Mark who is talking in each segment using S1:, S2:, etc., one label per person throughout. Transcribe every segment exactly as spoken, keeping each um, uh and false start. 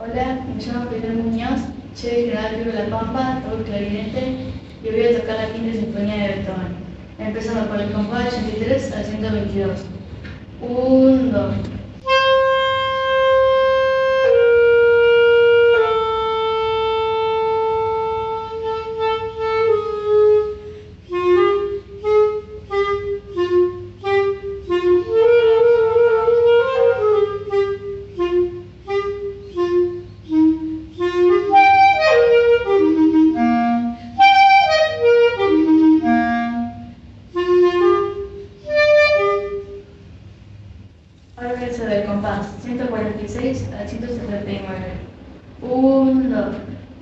S1: Hola, me llamo Pedro Muñoz, soy del General Pico de la Pampa, toco el clarinete y voy a tocar la quinta sinfonía de Beethoven, empezando por el compás ochenta y tres al ciento veintidós. uno, dos. Ahora voy a hacer el compás ciento cuarenta y seis al ciento setenta y nueve. uno, dos.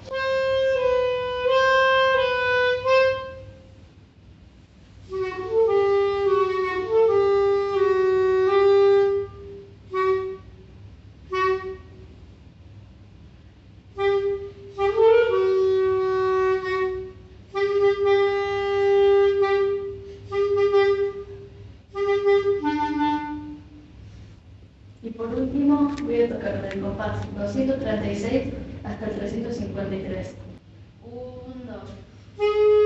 S1: Y por último voy a tocar del compás doscientos treinta y seis hasta el trescientos cincuenta y tres. uno, dos.